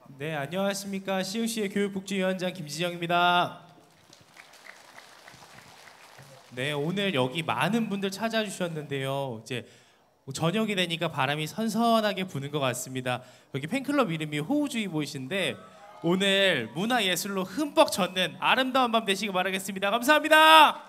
네, 안녕하십니까. CUC의 교육복지위원장 김지영입니다. 네, 오늘 여기 많은 분들 찾아주셨는데요. 이제 저녁이 되니까 바람이 선선하게 부는 것 같습니다. 여기 팬클럽 이름이 호우주의보이신데 오늘 문화예술로 흠뻑 젖는 아름다운 밤 되시길 바라겠습니다. 감사합니다.